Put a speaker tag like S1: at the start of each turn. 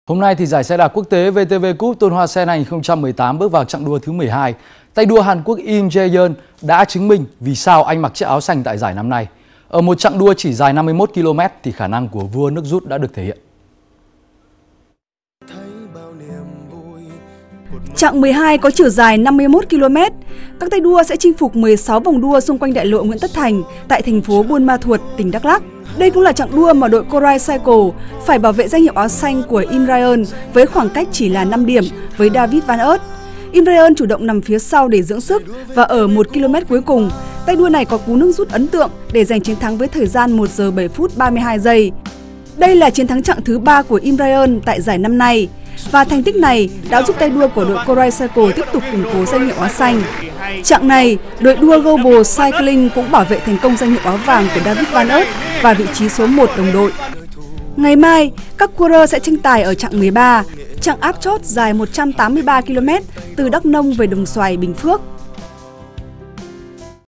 S1: Hôm nay thì giải xe đạp quốc tế VTV Cup Tôn Hoa Sen 2018 bước vào chặng đua thứ 12. Tay đua Hàn Quốc Im Jae-yeon đã chứng minh vì sao anh mặc chiếc áo xanh tại giải năm nay. Ở một chặng đua chỉ dài 51 km thì khả năng của vua nước rút đã được thể hiện.
S2: Chặng 12 có chiều dài 51 km. Các tay đua sẽ chinh phục 16 vòng đua xung quanh đại lộ Nguyễn Tất Thành tại thành phố Buôn Ma Thuột, tỉnh Đắk Lắk. Đây cũng là chặng đua mà đội Koray Cycle phải bảo vệ danh hiệu áo xanh của Im Jae-yeon với khoảng cách chỉ là 5 điểm với David Van Aert. Im Jae-yeon chủ động nằm phía sau để dưỡng sức và ở 1 km cuối cùng, tay đua này có cú nước rút ấn tượng để giành chiến thắng với thời gian 1 giờ 7 phút 32 giây. Đây là chiến thắng chặng thứ 3 của Im Jae-yeon tại giải năm nay. Và thành tích này đã giúp tay đua của đội Koray Cycle tiếp tục củng cố danh hiệu áo xanh. Chặng này, đội đua Global Cycling cũng bảo vệ thành công danh hiệu áo vàng của David Van Aert và vị trí số 1 đồng đội. Ngày mai, các coureur sẽ tranh tài ở chặng 13, chặng áp chót dài 183 km từ Đắk Nông về Đồng Xoài, Bình Phước.